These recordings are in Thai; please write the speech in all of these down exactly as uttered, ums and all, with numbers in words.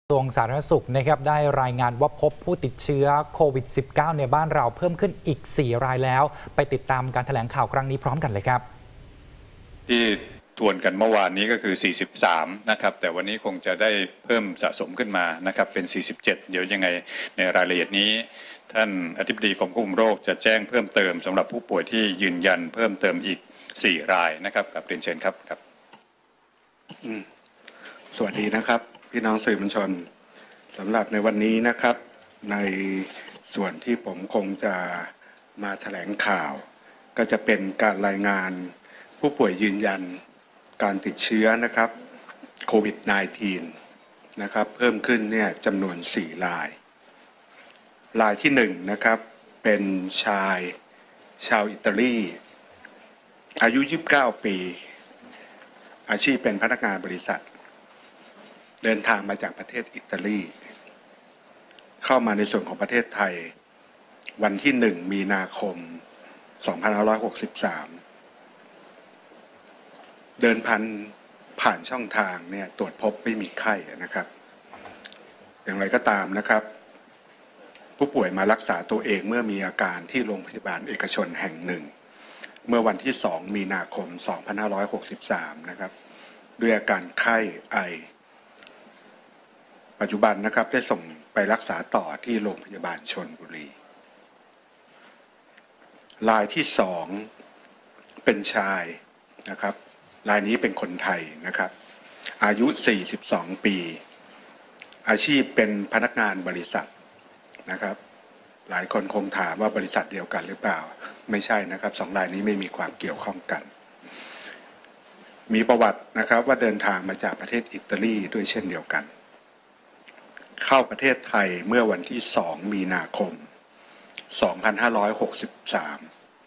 กระทรวงสาธารณสุขนะครับได้รายงานว่าพบผู้ติดเชื้อโควิด สิบเก้า ในบ้านเราเพิ่มขึ้นอีก สี่ รายแล้วไปติดตามการแถลงข่าวครั้งนี้พร้อมกันเลยครับที่ทวนกันเมื่อวานนี้ก็คือ สี่สิบสาม นะครับแต่วันนี้คงจะได้เพิ่มสะสมขึ้นมานะครับเป็น สี่สิบเจ็ด เดี๋ยวยังไงในรายละเอียดนี้ท่านอธิบดีกรมควบคุมโรคจะแจ้งเพิ่มเติมสำหรับผู้ป่วยที่ยืนยันเพิ่มเติมอีก สี่ รายนะครับกับเรียนเชิญครับครับสวัสดีนะครับพี่น้องสื่อมวลชนสำหรับในวันนี้นะครับในส่วนที่ผมคงจะมาแถลงข่าวก็จะเป็นการรายงานผู้ป่วยยืนยันการติดเชื้อนะครับโควิด สิบเก้า นะครับเพิ่มขึ้นเนี่ยจำนวน สี่ รายรายที่หนึ่งนะครับเป็นชายชาวอิตาลีอายุ ยี่สิบเก้า ปีอาชีพเป็นพนักงานบริษัทเดินทางมาจากประเทศอิตาลีเข้ามาในส่วนของประเทศไทยวันที่หนึ่งมีนาคมสองพันห้าร้อยหกสิบสามเดินพันผ่านช่องทางเนี่ยตรวจพบไม่มีไข้นะครับอย่างไรก็ตามนะครับผู้ป่วยมารักษาตัวเองเมื่อมีอาการที่โรงพยาบาลเอกชนแห่งหนึ่งเมื่อวันที่สองมีนาคมสองพันห้าร้อยหกสิบสามนะครับด้วยอาการไข้ไอปัจจุบันนะครับได้ส่งไปรักษาต่อที่โรงพยาบาลชลบุรีรายที่สองเป็นชายนะครับรายนี้เป็นคนไทยนะครับอายุสี่สิบสองปีอาชีพเป็นพนักงานบริษัทนะครับหลายคนคงถามว่าบริษัทเดียวกันหรือเปล่าไม่ใช่นะครับสองรายนี้ไม่มีความเกี่ยวข้องกันมีประวัตินะครับว่าเดินทางมาจากประเทศอิตาลีด้วยเช่นเดียวกันเข้าประเทศไทยเมื่อวันที่สองมีนาคมสองพันห้าร้อยหกสิบสาม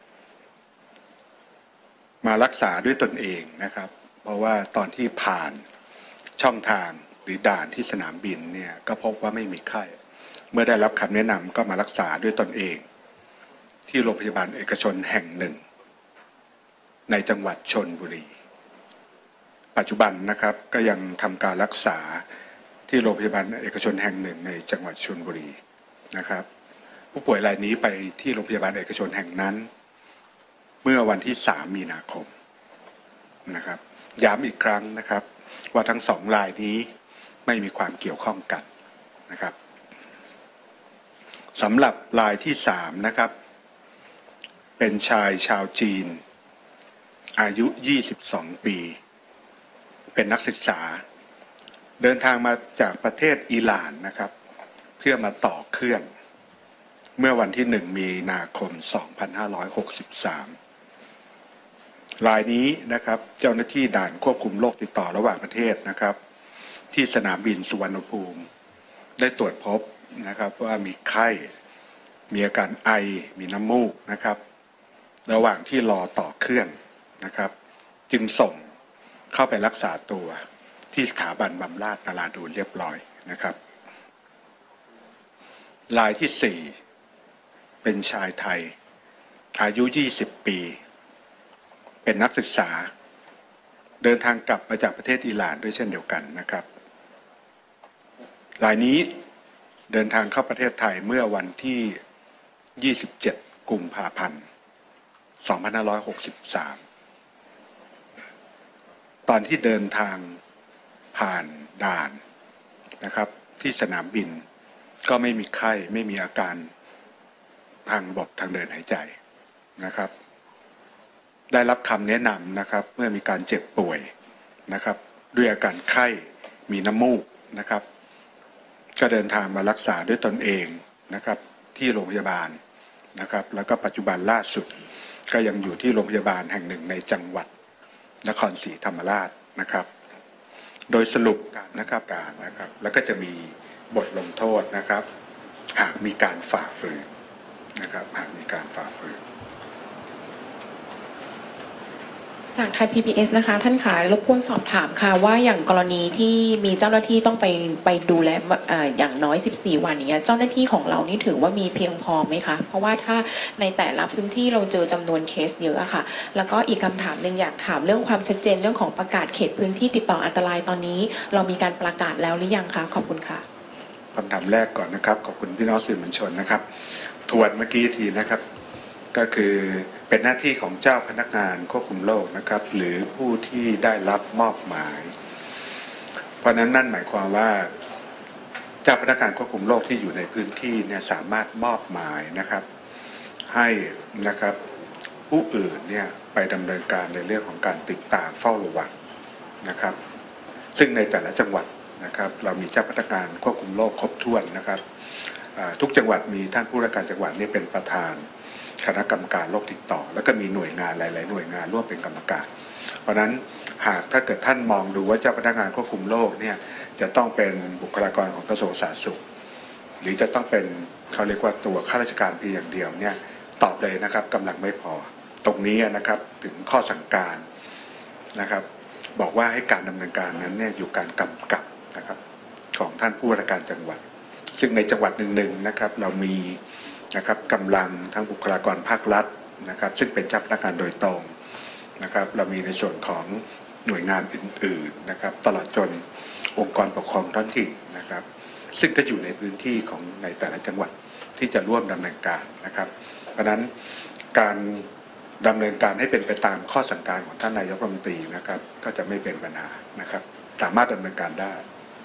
มารักษาด้วยตนเองนะครับเพราะว่าตอนที่ผ่านช่องทางหรือด่านที่สนามบินเนี่ยก็พบว่าไม่มีไข้เมื่อได้รับคำแนะนำก็มารักษาด้วยตนเองที่โรงพยาบาลเอกชนแห่งหนึ่งในจังหวัดชลบุรีปัจจุบันนะครับก็ยังทำการรักษาที่โรงพยาบาลเอกชนแห่งหนึ่งในจังหวัดชลบุรีนะครับผู้ป่วยรายนี้ไปที่โรงพยาบาลเอกชนแห่งนั้นเมื่อวันที่สามมีนาคมนะครับย้ำอีกครั้งนะครับว่าทั้งสองรายนี้ไม่มีความเกี่ยวข้องกันนะครับสำหรับรายที่สามนะครับเป็นชายชาวจีนอายุยี่สิบสองปีเป็นนักศึกษาเดินทางมาจากประเทศอิหร่านนะครับเพื่อมาต่อเครื่องเมื่อวันที่หนึ่งมีนาคมสองพันห้าร้อยหกสิบสามรายนี้นะครับเจ้าหน้าที่ด่านควบคุมโรคติดต่อระหว่างประเทศนะครับที่สนามบินสุวรรณภูมิได้ตรวจพบนะครับว่ามีไข้มีอาการไอมีน้ำมูกนะครับระหว่างที่รอต่อเครื่องนะครับจึงส่งเข้าไปรักษาตัวที่สถาบันบำราศนราดูนเรียบร้อยนะครับรายที่สี่เป็นชายไทยอายุยี่สิบปีเป็นนักศึกษาเดินทางกลับมาจากประเทศอิหร่านด้วยเช่นเดียวกันนะครับรายนี้เดินทางเข้าประเทศไทยเมื่อวันที่ยี่สิบเจ็ดกุมภาพันธ์สองพันห้าร้อยหกสิบสามตอนที่เดินทางผ่านด่านนะครับที่สนามบินก็ไม่มีไข้ไม่มีอาการทางระบบทางเดินหายใจนะครับได้รับคำแนะนำนะครับเมื่อมีการเจ็บป่วยนะครับด้วยอาการไข้มีน้ำมูกนะครับก็เดินทางมารักษาด้วยตนเองนะครับที่โรงพยาบาลนะครับแล้วก็ปัจจุบันล่าสุดก็ยังอยู่ที่โรงพยาบาลแห่งหนึ่งในจังหวัดนครศรีธรรมราชนะครับโดยสรุปการนะครับการนะครับแล้วก็จะมีบทลงโทษนะครับหากมีการฝ่าฝืนนะครับหากมีการฝ่าฝืนจากไทย พี บี เอส นะคะท่านขารบกวนสอบถามค่ะว่าอย่างกรณีที่มีเจ้าหน้าที่ต้องไปไปดูแลอย่างน้อยสิบสี่วันอย่างเงี้ยเจ้าหน้าที่ของเรานี่ถือว่ามีเพียงพอไหมคะเพราะว่าถ้าในแต่ละพื้นที่เราเจอจำนวนเคสเยอะอะค่ะแล้วก็อีกคำถามหนึ่งอยากถามเรื่องความชัดเจนเรื่องของประกาศเขตพื้นที่ติดต่ออันตรายตอนนี้เรามีการประกาศแล้วหรือยังคะขอบคุณค่ะคำถามแรกก่อนนะครับขอบคุณพี่น้องสื่อมวลชนนะครับทวนเมื่อกี้ทีนะครับก็คือเป็นหน้าที่ของเจ้าพนักงานควบคุมโรคนะครับหรือผู้ที่ได้รับมอบหมายเพราะนั้นนั่นหมายความว่าเจ้าพนักงานควบคุมโรคที่อยู่ในพื้นที่เนี่ยสามารถมอบหมายนะครับให้นะครับผู้อื่นเนี่ยไปดำเนินการในเรื่องของการติดตามเฝ้าระวังนะครับซึ่งในแต่ละจังหวัดนะครับเรามีเจ้าพนักงานควบคุมโรคครบถ้วนนะครับทุกจังหวัดมีท่านผู้ว่าการจังหวัดนี่เป็นประธานคณะกรรมการโรคติดต่อแล้วก็มีหน่วยงานหลายๆหน่วยงานร่วมเป็นกรรมการเพราะฉะนั้นหากถ้าเกิดท่านมองดูว่าเจ้าพนักงานควบคุมโรคเนี่ยจะต้องเป็นบุคลากรของกระทรวงสาธารณสุขหรือจะต้องเป็นเขาเรียกว่าตัวข้าราชการเพียงอย่างเดียวเนี่ยตอบเลยนะครับกำลังไม่พอตรงนี้นะครับถึงข้อสั่งการนะครับบอกว่าให้การดำเนินการนั้นเนี่ยอยู่การกำกับนะครับของท่านผู้ว่าการจังหวัดซึ่งในจังหวัดหนึ่งๆนะครับเรามีนะครับกำลังทั้งบุคลากรภาครัฐนะครับซึ่งเป็นเจ้าพนักงานโดยตรงนะครับเรามีในส่วนของหน่วยงานอื่นๆนะครับตลอดจนองค์กรปกครองท้องถิ่นนะครับซึ่งก็อยู่ในพื้นที่ของในแต่ละจังหวัดที่จะร่วมดำเนินการนะครับเพราะฉะนั้นการดำเนินการให้เป็นไปตามข้อสั่งการของท่านนายกรัฐมนตรีนะครับก็จะไม่เป็นปัญหานะครับสามารถดำเนินการได้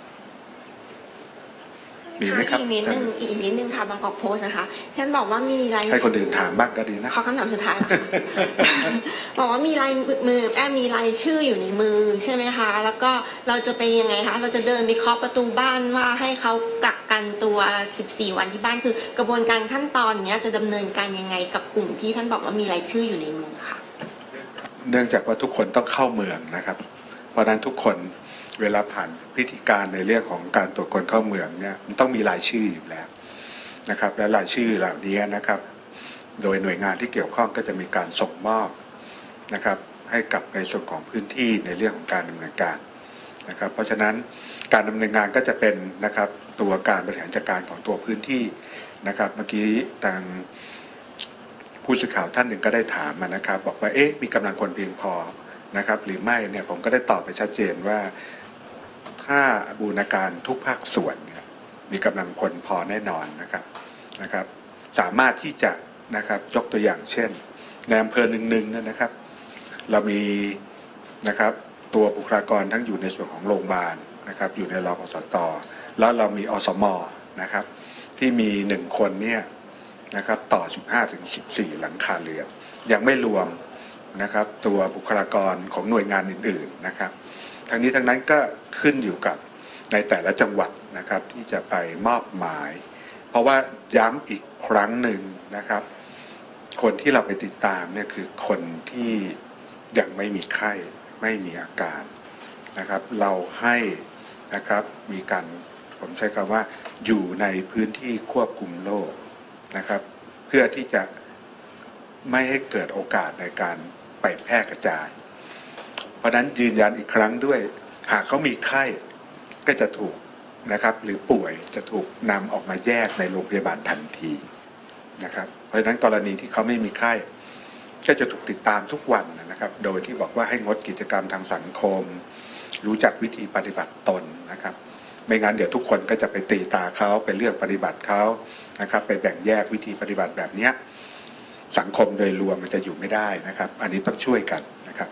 มีไหมครับอีกนิดนึงอีกนิดนึงค่ะบางกอกโพสนะคะท่านบอกว่ามีรายให้คนอื่นถามบ้างก็ดีนะขอคำถามสุดท้ายค่ะ บอกว่ามีลายมือแอบมีรายชื่ออยู่ในมือใช่ไหมคะแล้วก็เราจะเป็นยังไงคะเราจะเดินไปเคาะประตูบ้านว่าให้เขากักกันตัวสิบสี่วันที่บ้านคือกระบวนการขั้นตอนนี้จะดำเนินการยังไงกับกลุ่มที่ท่านบอกว่ามีรายชื่ออยู่ในมือค่ะเนื่องจากว่าทุกคนต้องเข้าเมืองนะครับเพราะฉะนั้นทุกคนเวลาผ่านพิธีการในเรื่องของการตรวจคนเข้าเมืองเนี่ยมันต้องมีรายชื่ออยู่แล้วนะครับและรายชื่อเหล่านี้นะครับโดยหน่วยงานที่เกี่ยวข้องก็จะมีการส่งมอบนะครับให้กับในส่วนของพื้นที่ในเรื่องของการดำเนินการนะครับเพราะฉะนั้นการดำเนินงานก็จะเป็นนะครับตัวการบริหารจัดการของตัวพื้นที่นะครับเมื่อกี้ทางผู้สื่อข่าวท่านหนึ่งก็ได้ถามมานะครับบอกว่าเอ๊ะมีกำลังคนเพียงพอนะครับหรือไม่เนี่ยผมก็ได้ตอบไปชัดเจนว่าถ้าบูรณาการทุกภาคส่วนเนี่ยมีกำลังคนพอแน่นอนนะครับนะครับสามารถที่จะนะครับยกตัวอย่างเช่นในอำเภอหนึ่งๆนะครับเรามีนะครับตัวบุคลากรทั้งอยู่ในส่วนของโรงพยาบาลนะครับอยู่ในรพสต.แล้วเรามีอสม.นะครับที่มีหนึ่งคนเนี่ยนะครับต่อ สิบห้าถึงสิบสี่ หลังคาเรือนยังไม่รวมนะครับตัวบุคลากรของหน่วยงานอื่นๆนะครับทั้งนี้ทั้งนั้นก็ขึ้นอยู่กับในแต่ละจังหวัดนะครับที่จะไปมอบหมายเพราะว่าย้ำอีกครั้งหนึ่งนะครับคนที่เราไปติดตามเนี่ยคือคนที่ยังไม่มีไข้ไม่มีอาการนะครับเราให้นะครับมีการผมใช้คำว่าอยู่ในพื้นที่ควบคุมโรคนะครับเพื่อที่จะไม่ให้เกิดโอกาสในการไปแพร่กระจายเพราะนั้นยืนยันอีกครั้งด้วยหากเขามีไข้ก็จะถูกนะครับหรือป่วยจะถูกนำออกมาแยกในโรงพยาบาลทันทีนะครับเพราะฉะนั้นกรณีที่เขาไม่มีไข้ก็จะถูกติดตามทุกวันนะครับโดยที่บอกว่าให้งดกิจกรรมทางสังคมรู้จักวิธีปฏิบัติตนนะครับไม่งั้นเดี๋ยวทุกคนก็จะไปตีตาเขาไปเลือกปฏิบัติเขานะครับไปแบ่งแยกวิธีปฏิบัติแบบนี้สังคมโดยรวมมันจะอยู่ไม่ได้นะครับอันนี้ต้องช่วยกันนะครับ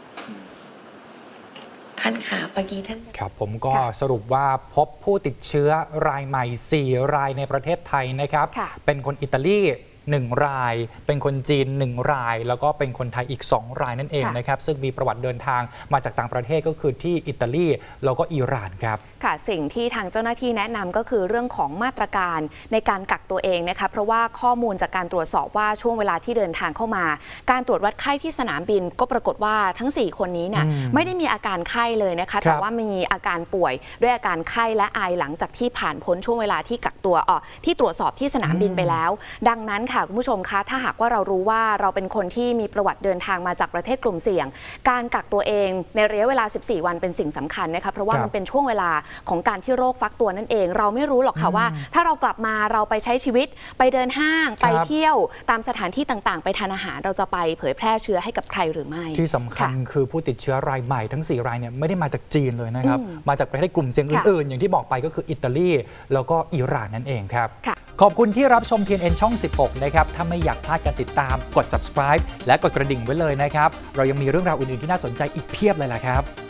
ท่านค่ะเมื่อกี้ท่านครับผมก็สรุปว่าพบผู้ติดเชื้อรายใหม่สี่รายในประเทศไทยนะครับเป็นคนอิตาลีหนึ่งรายเป็นคนจีนหนึ่งรายแล้วก็เป็นคนไทยอีกสองรายนั่นเองนะครับซึ่งมีประวัติเดินทางมาจากต่างประเทศก็คือที่อิตาลีแล้วก็อิหร่านครับค่ะสิ่งที่ทางเจ้าหน้าที่แนะนำก็คือเรื่องของมาตรการในการกักตัวเองนะคะเพราะว่าข้อมูลจากการตรวจสอบว่าช่วงเวลาที่เดินทางเข้ามาการตรวจวัดไข้ที่สนามบินก็ปรากฏว่าทั้งสี่คนนี้เนี่ยไม่ได้มีอาการไข้เลยนะคะแต่ว่ามีอาการป่วยด้วยอาการไข้และไอหลังจากที่ผ่านพ้นช่วงเวลาที่กักตัวอ๋อที่ตรวจสอบที่สนามบินไปแล้วดังนั้นค่ะค่ะคุณผู้ชมคะถ้าหากว่าเรารู้ว่าเราเป็นคนที่มีประวัติเดินทางมาจากประเทศกลุ่มเสี่ยงการกักตัวเองในระยะเวลาสิบสี่วันเป็นสิ่งสำคัญนะคะเพราะว่ามันเป็นช่วงเวลาของการที่โรคฟักตัวนั่นเองเราไม่รู้หรอกค่ะว่าถ้าเรากลับมาเราไปใช้ชีวิตไปเดินห้างไปเที่ยวตามสถานที่ต่างๆไปทานอาหารเราจะไปเผยแพร่เชื้อให้กับใครหรือไม่ที่สำคัญคือผู้ติดเชื้อรายใหม่ทั้งสี่รายเนี่ยไม่ได้มาจากจีนเลยนะครับมาจากประเทศกลุ่มเสี่ยงอื่นๆอย่างที่บอกไปก็คืออิตาลีแล้วก็อิหร่านนั่นเองครับขอบคุณที่รับชม ที เอ็น เอ็น ช่องสิบหกนะครับถ้าไม่อยากพลาดการติดตามกด ซับสไครบ์ และกดกระดิ่งไว้เลยนะครับเรายังมีเรื่องราวอื่นๆที่น่าสนใจอีกเพียบเลยล่ะครับ